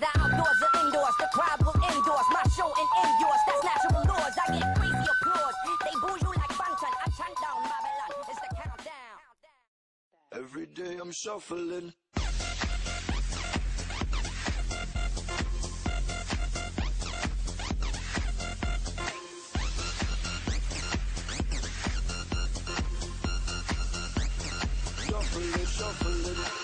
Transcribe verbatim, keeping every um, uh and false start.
The outdoors are indoors, the crowd will endorse my show and endorse. That's natural laws. I get crazy applause. They boo you like Bantan. I chant down Babylon. It's the countdown. Every day I'm shuffling. Shuffling, shuffling.